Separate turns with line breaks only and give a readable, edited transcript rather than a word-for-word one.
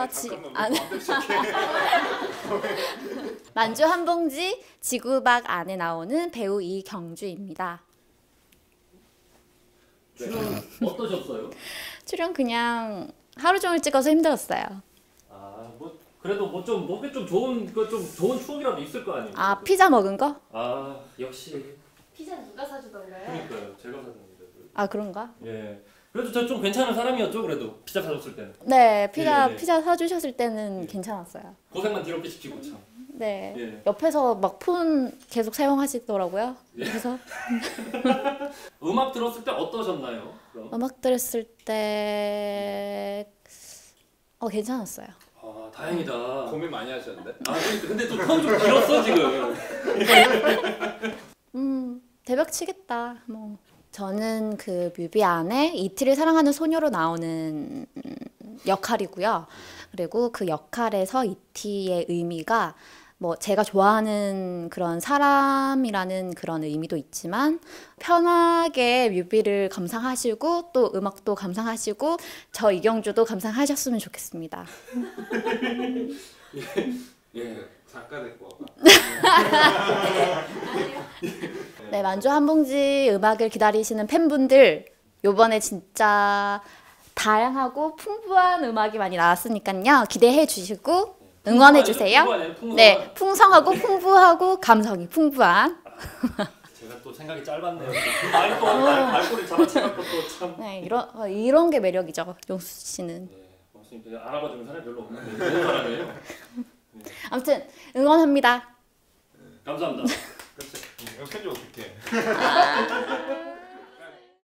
만주 한 봉지 지구박 안에 나오는 배우 이경주입니다.
출연 어떠셨어요?
출연 그냥 하루 종일 찍어서 힘들었어요.
뭐 그래도 좀 몸에 좀 좋은 추억이라도 있을 거 아니에요?
피자 먹은 거?
역시.
피자 누가 사주던가요?
그러니까요, 제가 샀는데.
그런가?
예. 그래도 저 좀 괜찮은 사람이었죠, 그래도 피자 사줬을 때는.
네, 피자 사주셨을 때는 괜찮았어요.
고생만 뒤로 시키고 참.
네,
예.
옆에서 막 폰 계속 사용하시더라고요. 그래서
음악 들었을 때 어떠셨나요? 그럼?
음악 들었을 때 괜찮았어요.
다행이다.
고민 많이 하셨는데?
근데 좀 톤 좀 길었어 지금.
대박 치겠다. 뭐 저는 그 뮤비 안에 이티를 사랑하는 소녀로 나오는 역할이고요. 그리고 그 역할에서 이티의 의미가 뭐 제가 좋아하는 그런 사람이라는 그런 의미도 있지만 편하게 뮤비를 감상하시고 또 음악도 감상하시고 저 이경주도 감상하셨으면 좋겠습니다.
예, 작가 됐고.
네, 만주 한 봉지 음악을 기다리시는 팬분들 요번에 진짜 다양하고 풍부한 음악이 많이 나왔으니까요. 기대해 주시고 응원해 주세요. 네, 풍성하고 풍부하고 감성이 풍부한.
제가 또 생각이 짧았네요. 말꼬리 잡아채갖고 또 참.
네, 이런 게 매력이죠, 용수 씨는.
네, 맞습니다. 알아봐주는 사람이 별로 없는데 좋은 사람이에요. 네.
아무튼 응원합니다.
감사합니다.
이거 편집 어떻게 해?